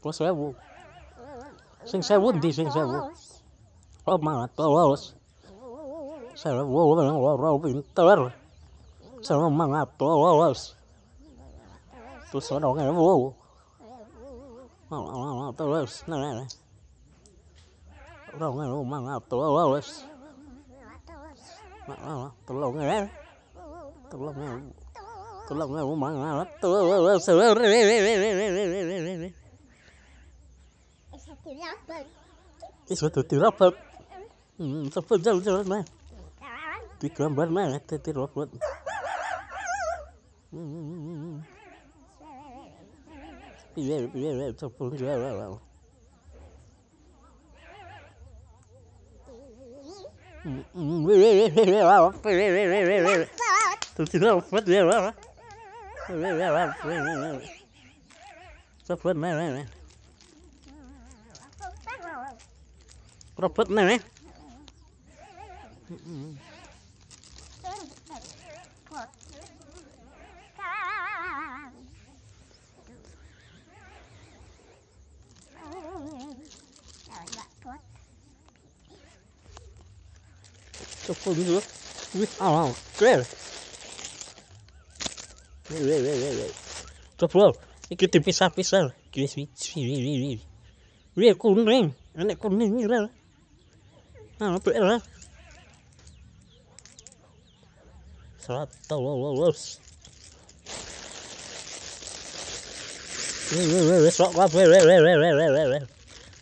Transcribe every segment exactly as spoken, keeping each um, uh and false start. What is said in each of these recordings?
Plus sewu. Sing sewu ndi sing sewu? Oh malah terus. Sewu ora pinter. Sewu mangat terus. Terus ora ngewu. Oh, terus nah. Ora ngewu mangat terus. Nah, tolong ya. Tolong ya. Tolong ya mangat terus. Itu dirapat. Hmm, sampai jalan-jalan mah. Di gambar mah tadi robot. Hmm. Iya, iya, iya, sampai jalan. Hmm, iya, iya, iya. Tadi robot ya, Pak. Iya, iya, sampai mana? Robot mana? Cukup dulu. Wih, awal, keren. Wih, wih, wih, wih. Coba, ini dipisah-pisah. Wih, wih, wih, wih, wih. Wih, kuning. Anak kuning ini lah. Ah, apa lah? Satu lulus. Wih, wih, wih, sok apa? Wih, wih, wih, wih, wih, wih, wih.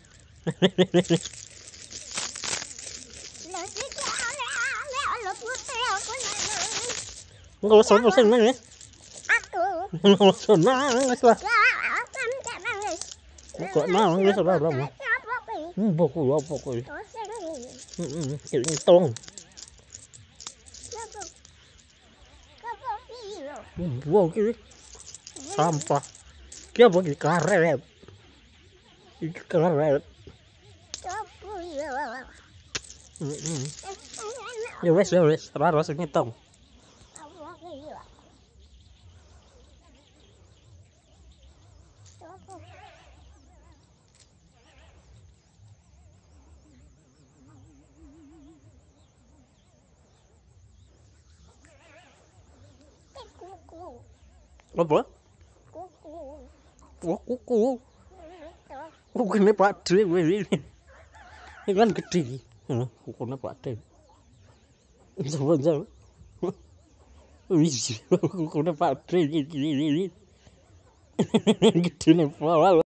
Enggak usah pusing mana ya? Enggak usah mana lah. Kok mau nggak sabar berapa? Hmm, pokok apa pokok. Hmm, hmm, tolong. Hmm, wow kiri. Sampah. Kia bagi karet. Iki karet. Hmm, hmm. Ya wes, ya wes. Sabar rasanya tong. Apa? Kuku. Kuku. Kuku ini Pak D. Ini kan gede. Kukunya Pak D. Coba jauh. Kukunya Pak D. Gede nih.